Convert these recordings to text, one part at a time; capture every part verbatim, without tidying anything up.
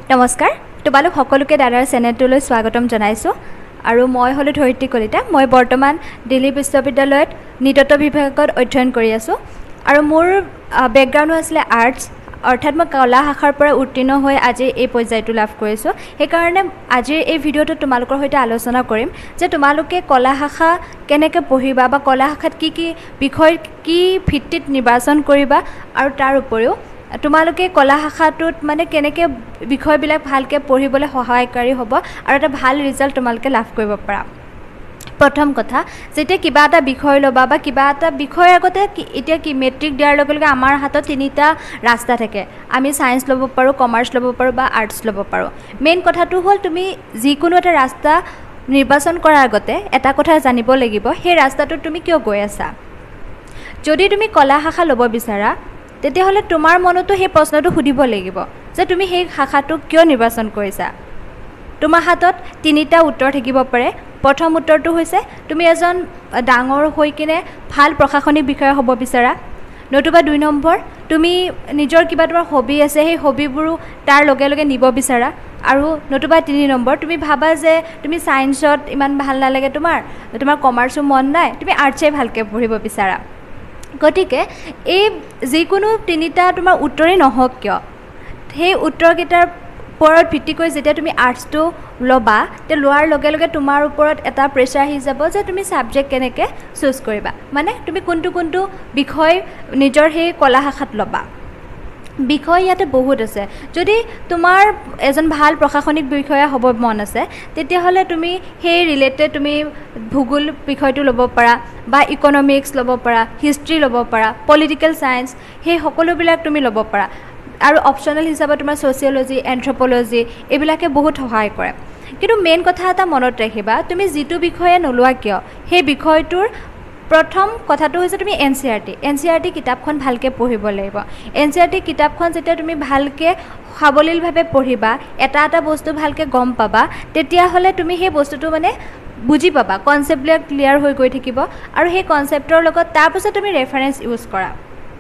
নমস্কাৰ তোমালোক সকলোকে দাদাৰ চেনেলটোলৈ স্বাগতম জনাইছো আৰু মই হলো ধৰিত্ৰী কলিতা মই বৰ্তমান দিল্লী বিশ্ববিদ্যালয়ত নৃতত্ব বিভাগত অধ্যয়ন কৰি আছো আৰু মোৰ বেকগ্ৰাউণ্ড আছিল আৰ্টছ অৰ্থাৎ মই কলা শাখাৰ পৰা উত্তীৰ্ণ হৈ আজি এই পৰ্যায়টো লাভ কৰিছো সেই কাৰণে আজিৰ এই ভিডিঅটো তোমালোকৰ সৈতে আলোচনা কৰিম যে তোমালোকে কলা শাখা কেনেকৈ পঢ়িবা বা কলা শাখাত কি কি বিষয় কি ভিত্তিত নিৰ্বাচন কৰিবা আৰু তাৰ উপৰিও তোমালোকে কলা শাখাটোত মানে কেনেকৈ বিষয়বিলাক ভালকে পঢ়িবলৈ সহায়কাৰী হ'ব আৰু এটা ভাল ৰিজাল্ট তোমালোকে লাভ কৰিব পাৰা প্ৰথম কথা যেতিয়া কিবা এটা বিষয় লবা বা কিবা এটা বিষয়ৰ আগতে এতিয়া কি মেট্ৰিক দিয়াৰ লগে লগে আমাৰ হাতত তিনিটা ৰাস্তা থাকে আমি সায়েন্স ল'ব পাৰো কমাৰ্চ ল'ব পাৰো বা আৰ্টছ ল'ব পাৰো মেইন কথাটো হ'ল তুমি যিকোনো এটা ৰাস্তা নিৰ্বাচন কৰাৰ আগতে এটা কথা জানিব লাগিব সেই ৰাস্তাটোত তুমি কিয় গৈ আছা যদি তুমি কলা শাখা ল'ব বিচাৰা তেতিয়াহ'লে তোমাৰ মনতো সেই প্ৰশ্নটো সুধিব লাগিব যে তুমি সেই শাখাটো কিয় নিৰ্বাচন কৰিছা তোমাৰ হাতত তিনিটা উত্তৰ থাকিব পাৰে প্ৰথম উত্তৰটো হৈছে তুমি এজন ডাঙৰ হৈ কিনে ভাল প্ৰশাসনিক বিষয়া হ'ব বিচাৰা নতুবা দুই নম্বৰ তুমি নিজৰ কিবা তোমাৰ হবি আছে সেই হবিবোৰো তাৰ লগে লগে নিব বিচাৰা আৰু নতুবা তিনি নম্বৰ তুমি ভাবা যে তুমি সায়েন্সত ইমান ভাল নালাগে তোমাৰ তোমাৰ কমাৰ্চো মন নাই তুমি আৰ্টছই ভালকৈ পঢ়িব বিচাৰা গতিকে এই যিকোনো তিনিটা তোমাৰ উত্তৰেই নহওক কিয় সেই উত্তৰকেইটাৰ ওপৰত ভিত্তি কৰি যেতিয়া তুমি আৰ্টছটো ল'বা তে লোৱাৰ লগে লগে তোমাৰ ওপৰত এটা প্ৰেছাৰ আহি যাব যে তুমি ছাবজেক্ট কেনেকৈ চুজ কৰিবা মানে তুমি কোনটো কোনটো বিষয় নিজৰ সেই কলা শাখাত ল'বা বিষয় ইয়াতে বহুত আছে যদি তোমাৰ এজন ভাল প্ৰশাসনিক বিষয়া হ'ব মন আছে তেতিয়াহ'লে তুমি সেই ৰিলেটেড তুমি ভূগোল বিষয়টো ল'ব পাৰা বা ইকনমিক্স ল'ব পাৰা হিষ্ট্ৰী ল'ব পাৰা পলিটিকেল সায়েন্স সেই সকলোবিলাক তুমি ল'ব পাৰা আৰু অপচনেল হিচাপে তোমাৰ ছ'চিয়লজি এন্থ্ৰপ'লজি এইবিলাকে বহুত সহায় কৰে কিন্তু মেইন কথা এটা মনত ৰাখিবা তুমি যিটো বিষয়ে নোলোৱা কিয় সেই বিষয়টোৰ প্ৰথম কথাটো হৈছে তুমি N C R T N C R T কিতাপখন ভালকৈ পঢ়িব লাগিব এন চি আৰ টি কিতাপখন যেতিয়া তুমি ভালকৈ সাৱলীলভাৱে পঢ়িবা এটা এটা বস্তু ভালকৈ গম পাবা তেতিয়াহ'লে তুমি সেই বস্তুটো মানে বুজি পাবা কনচেপ্টবিলাক ক্লিয়াৰ হৈ গৈ থাকিব আৰু সেই কনচেপ্টৰ লগত তাৰপিছত তুমি ৰেফাৰেঞ্চ ইউজ কৰা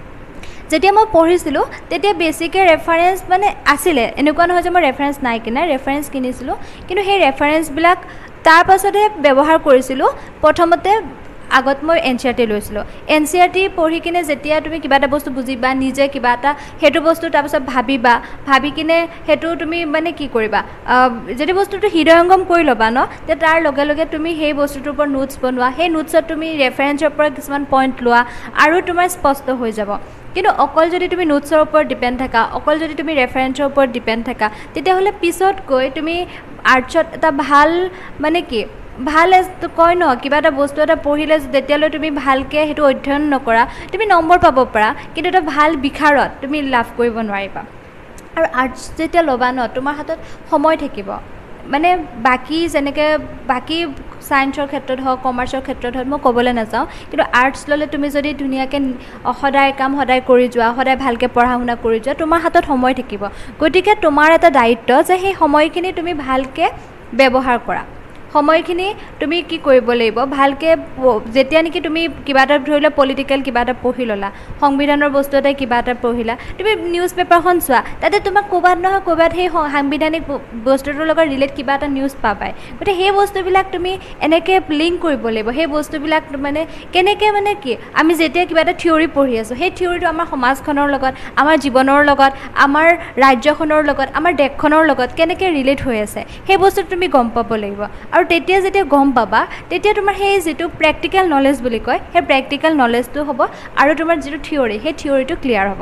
যেতিয়া মই পঢ়িছিলোঁ তেতিয়া বেছিকৈ ৰেফাৰেঞ্চ মানে আছিলে এনেকুৱা নহয় যে মই ৰেফাৰেঞ্চ নাই কিনা ৰেফাৰেঞ্চ কিনিছিলোঁ কিন্তু সেই ৰেফাৰেঞ্চবিলাক তাৰ পাছতে ব্যৱহাৰ কৰিছিলোঁ প্ৰথমতে আগত মই এন চি আৰ টি লৈছিলোঁ এন চি আৰ টি পঢ়ি কিনে যেতিয়া তুমি কিবা এটা বস্তু বুজিবা নিজে কিবা এটা সেইটো বস্তু তাৰপিছত ভাবিবা ভাবি কিনে সেইটো তুমি মানে কি কৰিবা যদি বস্তুটো হৃদয়ংগম কৰি ল'বা ন তে তাৰ লগে লগে তুমি সেই বস্তুটোৰ ওপৰত নোটছ বনোৱা সেই নোটছত তুমি ৰেফাৰেঞ্চৰ পৰা কিছুমান পইণ্ট লোৱা আৰু তোমাৰ স্পষ্ট হৈ যাব কিন্তু অকল যদি তুমি নোটছৰ ওপৰত ডিপেণ্ড থাকা অকল যদি তুমি ৰেফাৰেঞ্চৰ ওপৰত ডিপেণ্ড থাকা তেতিয়াহ'লে পিছত গৈ তুমি আৰ্টছত এটা ভাল মানে কি ভাল কয় ন কিবা এটা বস্তু এটা পঢ়িলে যেতিয়ালৈ তুমি ভালকৈ সেইটো অধ্যয়ন নকৰা তুমি নম্বৰ পাব পাৰা কিন্তু এটা ভাল বিষাৰত তুমি লাভ কৰিব নোৱাৰিবা আৰু আৰ্টছ যেতিয়া ল'বা ন তোমাৰ হাতত সময় থাকিব মানে বাকী যেনেকৈ বাকী সায়েন্সৰ ক্ষেত্ৰত হওক কমাৰ্চৰ ক্ষেত্ৰত হওক মই ক'বলৈ নাযাওঁ কিন্তু আৰ্টছ ল'লে তুমি যদি ধুনীয়াকৈ সদায় কাম সদায় কৰি যোৱা সদায় ভালকৈ পঢ়া শুনা কৰি যোৱা তোমাৰ হাতত সময় থাকিব গতিকে তোমাৰ এটা দায়িত্ব যে সেই সময়খিনি তুমি ভালকৈ ব্যৱহাৰ কৰা সময়খিনি তুমি কি কৰিব লাগিব ভালকৈ যেতিয়া নেকি তুমি কিবা এটা ধৰি লোৱা পলিটিকেল কিবা এটা পঢ়ি ল'লা সংবিধানৰ বস্তু এটাই কিবা এটা পঢ়িলা তুমি নিউজ পেপাৰখন চোৱা তাতে তোমাক ক'ৰবাত নহয় ক'ৰবাত সেই সাংবিধানিক বস্তুটোৰ লগত ৰিলেট কিবা এটা নিউজ পাবাই গতিকে সেই বস্তুবিলাক তুমি এনেকৈ লিংক কৰিব লাগিব সেই বস্তুবিলাক মানে কেনেকৈ মানে কি আমি যেতিয়া কিবা এটা থিয়ৰী পঢ়ি আছোঁ সেই থিয়ৰীটো আমাৰ সমাজখনৰ লগত আমাৰ জীৱনৰ লগত আমাৰ ৰাজ্যখনৰ লগত আমাৰ দেশখনৰ লগত কেনেকৈ ৰিলেট হৈ আছে সেই বস্তুটো তুমি গম পাব লাগিব আৰু তেতিয়া যেতিয়া গম পাবা তেতিয়া তোমাৰ সেই যিটো প্ৰেক্টিকেল নলেজ বুলি কয় সেই প্ৰেক্টিকেল নলেজটো হ'ব আৰু তোমাৰ যিটো থিয়ৰী সেই থিয়ৰীটো ক্লিয়াৰ হ'ব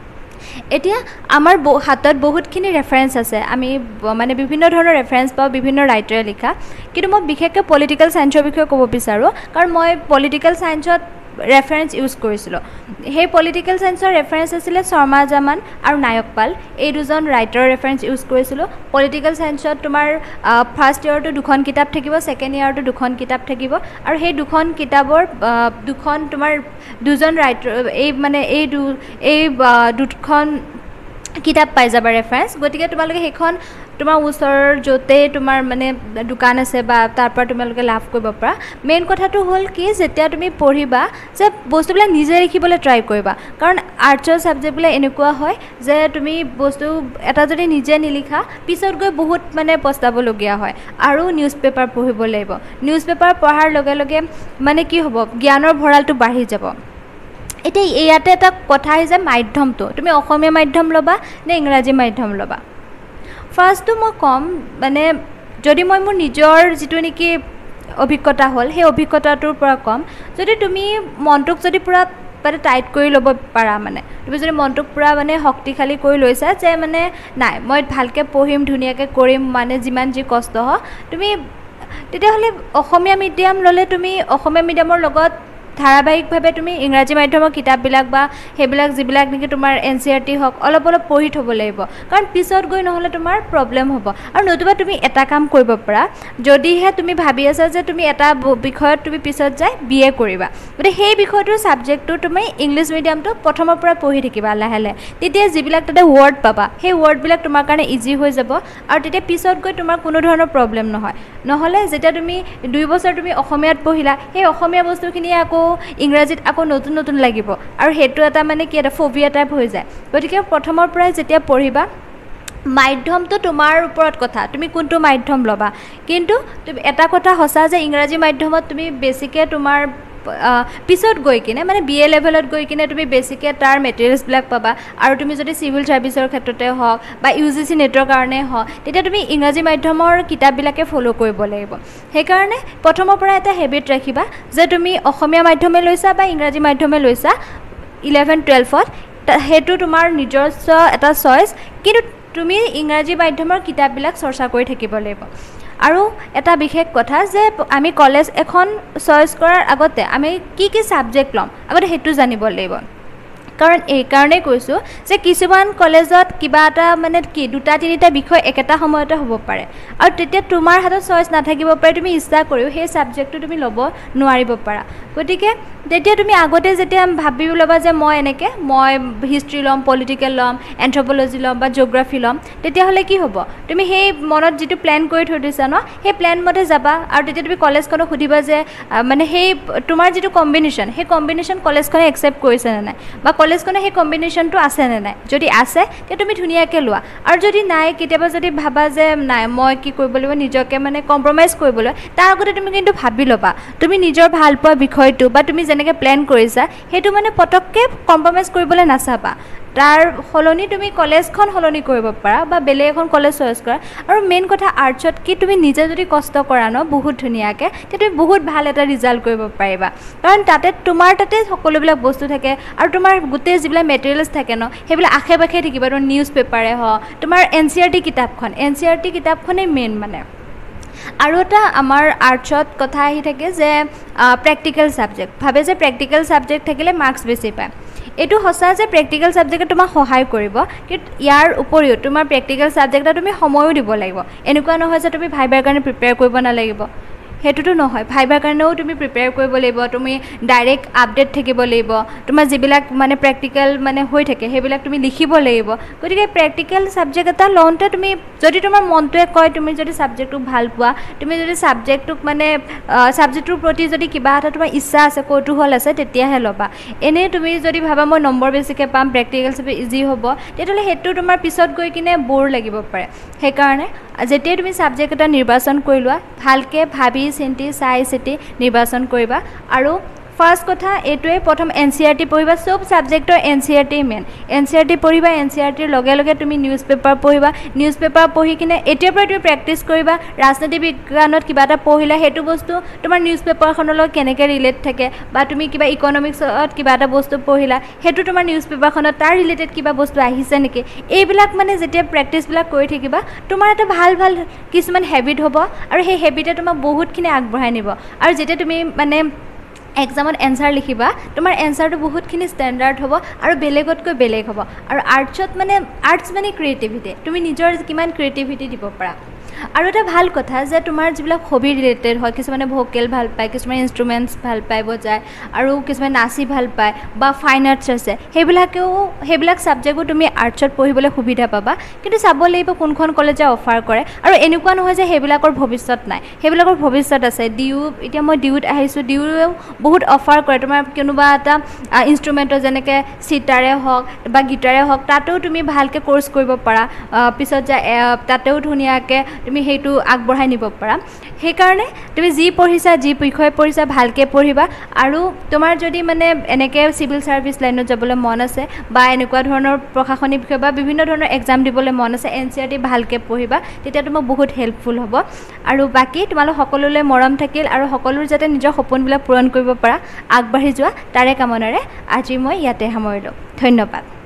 এতিয়া আমাৰ হাতত বহুতখিনি ৰেফাৰেঞ্চ আছে আমি মানে বিভিন্ন ধৰণৰ ৰেফাৰেঞ্চ পাওঁ বিভিন্ন ৰাইটাৰে লিখা কিন্তু মই বিশেষকৈ পলিটিকেল ছায়েন্সৰ বিষয়ে ক'ব বিচাৰোঁ কাৰণ মই পলিটিকেল ছায়েন্সত ৰেফাৰেঞ্চ ইউজ কৰিছিলোঁ সেই পলিটিকেল ছায়েন্সৰ ৰেফাৰেঞ্চ আছিলে শৰ্মা জামান আৰু নায়ক পাল এই দুজন ৰাইটাৰৰ ৰেফাৰেঞ্চ ইউজ কৰিছিলোঁ পলিটিকেল ছায়েন্সত তোমাৰ ফাৰ্ষ্ট ইয়েৰটো দুখন কিতাপ থাকিব ছেকেণ্ড ইয়েৰটো দুখন কিতাপ থাকিব আৰু সেই দুখন কিতাপৰ দুখন তোমাৰ দুজন ৰাইটাৰ এই মানে এই দু এই দুখন কিতাপ পাই যাবা ৰেফাৰেঞ্চ গতিকে তোমালোকে সেইখন তোমাৰ ওচৰৰ য'তে তোমাৰ মানে দোকান আছে বা তাৰ পৰা তোমালোকে লাভ কৰিব পাৰা মেইন কথাটো হ'ল কি যেতিয়া তুমি পঢ়িবা যে বস্তুবিলাক নিজে লিখিবলৈ ট্ৰাই কৰিবা কাৰণ আৰ্টছৰ ছাবজেক্টবিলাক এনেকুৱা হয় যে তুমি বস্তু এটা যদি নিজে নিলিখা পিছত গৈ বহুত মানে পস্তাবলগীয়া হয় আৰু নিউজ পেপাৰ পঢ়িব লাগিব নিউজ পেপাৰ পঢ়াৰ লগে লগে মানে কি হ'ব জ্ঞানৰ ভঁৰালটো বাঢ়ি যাব এতিয়া ইয়াতে এটা কথা আহি যে মাধ্যমটো তুমি অসমীয়া মাধ্যম ল'বা নে ইংৰাজী মাধ্যম ল'বা ফাৰ্ষ্টটো মই ক'ম মানে যদি মই মোৰ নিজৰ যিটো নেকি অভিজ্ঞতা হ'ল সেই অভিজ্ঞতাটোৰ পৰা ক'ম যদি তুমি মনটোক যদি পূৰা মানে টাইট কৰি ল'ব পাৰা মানে তুমি যদি মনটোক পূৰা মানে শক্তিশালী কৰি লৈছা যে মানে নাই মই ভালকৈ পঢ়িম ধুনীয়াকৈ কৰিম মানে যিমান যি কষ্ট হওক তুমি তেতিয়াহ'লে অসমীয়া মিডিয়াম ল'লে তুমি অসমীয়া মিডিয়ামৰ লগত ধাৰাবাহিকভাৱে তুমি ইংৰাজী মাধ্যমৰ কিতাপবিলাক বা সেইবিলাক যিবিলাক নেকি তোমাৰ এন চি আৰ টি হওক অলপ অলপ পঢ়ি থ'ব লাগিব কাৰণ পিছত গৈ নহ'লে তোমাৰ প্ৰব্লেম হ'ব আৰু নতুবা তুমি এটা কাম কৰিব পাৰা যদিহে তুমি ভাবি আছা যে তুমি এটা বিষয়ত তুমি পিছত যাই বি এ কৰিবা গতিকে সেই বিষয়টোৰ ছাবজেক্টটো তুমি ইংলিছ মিডিয়ামটো প্ৰথমৰ পৰা পঢ়ি থাকিবা লাহে লাহে তেতিয়া যিবিলাক তাতে ৱৰ্ড পাবা সেই ৱৰ্ডবিলাক তোমাৰ কাৰণে ইজি হৈ যাব আৰু তেতিয়া পিছত গৈ তোমাৰ কোনো ধৰণৰ প্ৰব্লেম নহয় নহ'লে যেতিয়া তুমি দুই বছৰ তুমি অসমীয়াত পঢ়িলা সেই অসমীয়া বস্তুখিনি আকৌ ইংৰাজীত আকৌ নতুন নতুন লাগিব আৰু সেইটো এটা মানে কি এটা ফবিয়া টাইপ হৈ যায় গতিকে প্ৰথমৰ পৰাই যেতিয়া পঢ়িবা মাধ্যমটো তোমাৰ ওপৰত কথা তুমি কোনটো মাধ্যম ল'বা কিন্তু তুমি এটা কথা সঁচা যে ইংৰাজী মাধ্যমত তুমি বেছিকৈ তোমাৰ পিছত গৈ কিনে মানে বি এ লেভেলত গৈ কিনে তুমি বেছিকৈ তাৰ মেটেৰিয়েলছবিলাক পাবা আৰু তুমি যদি চিভিল ছাৰ্ভিচৰ ক্ষেত্ৰতে হওক বা ইউ জি চি নেটৰ কাৰণে হওক তেতিয়া তুমি ইংৰাজী মাধ্যমৰ কিতাপবিলাকে ফ'ল' কৰিব লাগিব সেইকাৰণে প্ৰথমৰ পৰা এটা হেবিট ৰাখিবা যে তুমি অসমীয়া মাধ্যমে লৈছা বা ইংৰাজী মাধ্যমে লৈছা ইলেভেন টুৱেলভত সেইটো তোমাৰ নিজস্ব এটা চইচ কিন্তু তুমি ইংৰাজী মাধ্যমৰ কিতাপবিলাক চৰ্চা কৰি থাকিব লাগিব আৰু এটা বিশেষ কথা যে আমি কলেজ এখন চইচ কৰাৰ আগতে আমি কি কি ছাবজেক্ট ল'ম আগতে সেইটো জানিব লাগিব কাৰণ এইকাৰণেই কৈছোঁ যে কিছুমান কলেজত কিবা এটা মানে কি দুটা তিনিটা বিষয় একেটা সময়তে হ'ব পাৰে আৰু তেতিয়া তোমাৰ হাতত চইচ নাথাকিব পাৰে তুমি ইচ্ছা কৰিও সেই ছাবজেক্টটো তুমি ল'ব নোৱাৰিব পাৰা গতিকে তেতিয়া তুমি আগতে যেতিয়া ভাবি ল'বা যে মই এনেকৈ মই হিষ্ট্ৰী ল'ম পলিটিকেল ল'ম এন্থ্ৰপ'লজি ল'ম বা জিঅ'গ্ৰাফী ল'ম তেতিয়াহ'লে কি হ'ব তুমি সেই মনত যিটো প্লেন কৰি থৈ দিছা ন সেই প্লেন মতে যাবা আৰু তেতিয়া তুমি কলেজখনক সুধিবা যে মানে সেই তোমাৰ যিটো কম্বিনেশ্যন সেই কম্বিনেশ্যন কলেজখনে একচেপ্ট কৰিছে নে নাই বা কলেজখনে সেই কম্বিনেশ্যনটো আছে নে নাই যদি আছে তেতিয়া তুমি ধুনীয়াকৈ লোৱা আৰু যদি নাই কেতিয়াবা যদি ভাবা যে নাই মই কি কৰিব লাগিব নিজকে মানে কম্প্ৰমাইজ কৰিবলৈ তাৰ আগতে তুমি কিন্তু ভাবি ল'বা তুমি নিজৰ ভাল পোৱা বিষয়টো বা তুমি যেনেকৈ প্লেন কৰিছা সেইটো মানে পটককৈ কম্প্ৰমাইজ কৰিবলৈ নাচাবা তাৰ সলনি তুমি কলেজখন সলনি কৰিব পাৰা বা বেলেগ এখন কলেজ চইচ কৰা আৰু মেইন কথা আৰ্টছত কি তুমি নিজে যদি কষ্ট কৰা ন বহুত ধুনীয়াকৈ তেতিয়া তুমি বহুত ভাল এটা ৰিজাল্ট কৰিব পাৰিবা কাৰণ তাতে তোমাৰ তাতে সকলোবিলাক বস্তু থাকে আৰু তোমাৰ গোটেই যিবিলাক মেটেৰিয়েলছ থাকে ন সেইবিলাক আশে পাশে থাকিব তোমাৰ নিউজ পেপাৰে হওক তোমাৰ এন চি আৰ টি কিতাপখন এন চি আৰ টি কিতাপখনেই মেইন মানে আৰু এটা আমাৰ আৰ্টছত কথা আহি থাকে যে প্ৰেক্টিকেল ছাবজেক্ট ভাবে যে প্ৰেক্টিকেল ছাবজেক্ট থাকিলে মাৰ্কছ বেছি পায় এইটো সঁচা যে প্ৰেক্টিকেল ছাবজেক্টে তোমাক সহায় কৰিব কিন্তু ইয়াৰ উপৰিও তোমাৰ প্ৰেক্টিকেল ছাবজেক্টত তুমি সময়ো দিব লাগিব এনেকুৱা নহয় যে তুমি ভাইবাৰ কাৰণে প্ৰিপেয়াৰ কৰিব নালাগিব সেইটোতো নহয় ভাইবাৰ কাৰণেও তুমি প্ৰিপেয়াৰ কৰিব লাগিব তুমি ডাইৰেক্ট আপডেট থাকিব লাগিব তোমাৰ যিবিলাক মানে প্ৰেক্টিকেল মানে হৈ থাকে সেইবিলাক তুমি লিখিব লাগিব গতিকে প্ৰেক্টিকেল ছাবজেক্ট এটা লওঁতে তুমি যদি তোমাৰ মনটোৱে কয় তুমি যদি ছাবজেক্টটোক ভাল পোৱা তুমি যদি ছাবজেক্টটোক মানে ছাবজেক্টটোৰ প্ৰতি যদি কিবা এটা তোমাৰ ইচ্ছা আছে কৌতূহল আছে তেতিয়াহে ল'বা এনেই তুমি যদি ভাবা মই নম্বৰ বেছিকৈ পাম প্ৰেক্টিকেল ছাবজেক্ট ইজি হ'ব তেতিয়াহ'লে সেইটো তোমাৰ পিছত গৈ কিনে ব'ৰ লাগিব পাৰে সেইকাৰণে যেতিয়াই তুমি ছাবজেক্ট এটা নিৰ্বাচন কৰি লোৱা ভালকৈ ভাবি চিন্তি চাই চিতি নিৰ্বাচন কৰিবা আৰু ফাৰ্ষ্ট কথা এইটোৱে প্ৰথম এন চি আৰ টি পঢ়িবা চব ছাবজেক্টৰ N C R T main N C R T পঢ়িবা এন চি আৰ টিৰ লগে লগে তুমি নিউজ পেপাৰ পঢ়িবা নিউজ পেপাৰ পঢ়ি কিনে এতিয়াৰ পৰাই তুমি প্ৰেক্টিছ কৰিবা ৰাজনীতি বিজ্ঞানত কিবা এটা পঢ়িলা সেইটো বস্তু তোমাৰ নিউজ পেপাৰখনৰ লগত কেনেকৈ ৰিলেট থাকে বা তুমি কিবা ইকনমিক্সত কিবা এটা বস্তু পঢ়িলা সেইটো তোমাৰ নিউজ পেপাৰখনত তাৰ ৰিলেটেড কিবা বস্তু আহিছে নেকি এইবিলাক মানে যেতিয়া প্ৰেক্টিছবিলাক কৰি থাকিবা তোমাৰ এটা ভাল ভাল কিছুমান হেবিট হ'ব আৰু সেই হেবিটে তোমাক বহুতখিনি আগবঢ়াই নিব আৰু যেতিয়া তুমি মানে এক্সামত এনচাৰ লিখিবা তোমাৰ এনচাৰটো বহুতখিনি ষ্টেণ্ডাৰ্ড হ'ব আৰু বেলেগতকৈ বেলেগ হ'ব আৰু আৰ্টছত মানে আৰ্টছ মানে ক্ৰিয়েটিভিটি তুমি নিজৰ কিমান ক্ৰিয়েটিভিটি দিব পাৰা আৰু এটা ভাল কথা যে তোমাৰ যিবিলাক হবি ৰিলেটেড হয় কিছুমানে ভোকেল ভাল পায় কিছুমানে ইনষ্ট্ৰুমেণ্টছ ভাল পায় বজায় আৰু কিছুমানে নাচি ভাল পায় বা ফাইন আৰ্টছ আছে সেইবিলাকেও সেইবিলাক ছাবজেক্টও তুমি আৰ্টছত পঢ়িবলৈ সুবিধা পাবা কিন্তু চাব লাগিব কোনখন কলেজে অফাৰ কৰে আৰু এনেকুৱা নহয় যে সেইবিলাকৰ ভৱিষ্যত নাই সেইবিলাকৰ ভৱিষ্যত আছে ডিউ এতিয়া মই ডিউত আহিছোঁ ডিউৱেও বহুত অফাৰ কৰে তোমাৰ কোনোবা এটা ইনষ্ট্ৰুমেণ্টৰ যেনেকৈ চিটাৰে হওক বা গীটাৰে হওক তাতেও তুমি ভালকৈ কোৰ্চ কৰিব পাৰা পিছত যে তাতেও ধুনীয়াকৈ তুমি সেইটো আগবঢ়াই নিব পাৰা সেইকাৰণে তুমি যি পঢ়িছা যি বিষয়ে পঢ়িছা ভালকৈ পঢ়িবা আৰু তোমাৰ যদি মানে এনেকৈ চিভিল ছাৰ্ভিচ লাইনত যাবলৈ মন আছে বা এনেকুৱা ধৰণৰ প্ৰশাসনিক বিষয় বা বিভিন্ন ধৰণৰ এক্সাম দিবলৈ মন আছে এন চি আৰ টি ভালকৈ পঢ়িবা তেতিয়া তোমাক বহুত হেল্পফুল হ'ব আৰু বাকী তোমালোক সকলোলৈ মৰম থাকিল আৰু সকলোৰ যাতে নিজৰ সপোনবিলাক পূৰণ কৰিব পাৰা আগবাঢ়ি যোৱা তাৰে কামনাৰে আজি মই ইয়াতে সামৰিলোঁ ধন্যবাদ